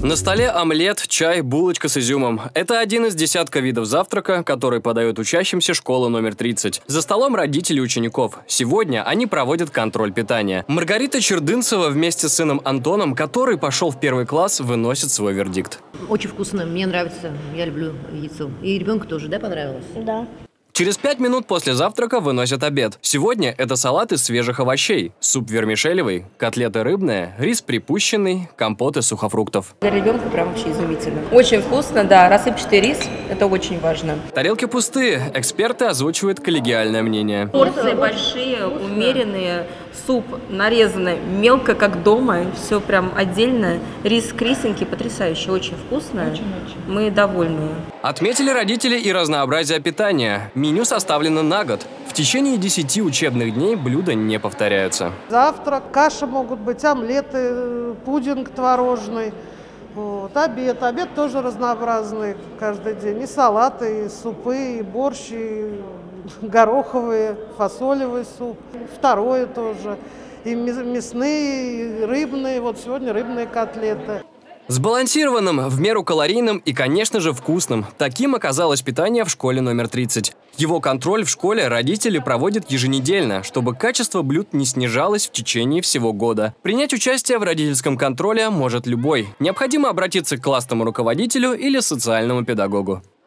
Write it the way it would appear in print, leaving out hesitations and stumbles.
На столе омлет, чай, булочка с изюмом. Это один из десятка видов завтрака, который подают учащимся школы номер 30. За столом родители учеников. Сегодня они проводят контроль питания. Маргарита Чердынцева вместе с сыном Антоном, который пошел в первый класс, выносит свой вердикт. Очень вкусно, мне нравится, я люблю яйцо. И ребенку тоже, да, понравилось? Да. Через 5 минут после завтрака выносят обед. Сегодня это салат из свежих овощей, суп вермишелевый, котлеты рыбные, рис припущенный, компот из сухофруктов. Для ребенка прям вообще изумительно. Очень вкусно, да, рассыпчатый рис, это очень важно. Тарелки пустые, эксперты озвучивают коллегиальное мнение. Порции большие, умеренные, суп нарезанный мелко, как дома, все прям отдельно. Рис крисенький, потрясающий, очень вкусно. Мы довольны. Отметили родители и разнообразие питания. Меню составлено на год. В течение 10 учебных дней блюда не повторяются. Завтрак, каша могут быть, омлеты, пудинг творожный. Вот, обед. Обед тоже разнообразный каждый день. И салаты, и супы, и борщ, и гороховые, фасолевый суп. Второе тоже. И мясные, и рыбные. Вот сегодня рыбные котлеты. Сбалансированным, в меру калорийным и, конечно же, вкусным. Таким оказалось питание в школе номер 30. Его контроль в школе родители проводят еженедельно, чтобы качество блюд не снижалось в течение всего года. Принять участие в родительском контроле может любой. Необходимо обратиться к классному руководителю или социальному педагогу.